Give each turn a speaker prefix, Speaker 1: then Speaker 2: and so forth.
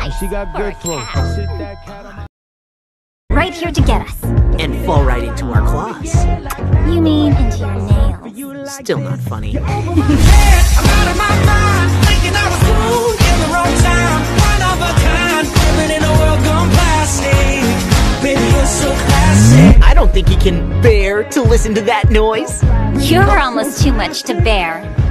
Speaker 1: nice.
Speaker 2: She got good throat.
Speaker 1: Right here to get us.
Speaker 3: And fall right into our claws.
Speaker 1: You mean into your nails?
Speaker 3: Still not funny.
Speaker 4: I'm out of my mind, thinking I was cool in the wrong time. One of a kind, living in a world gone plastic. Baby, you're so classic.
Speaker 3: I don't think he can bear to listen to that noise.
Speaker 1: You're almost too much to bear.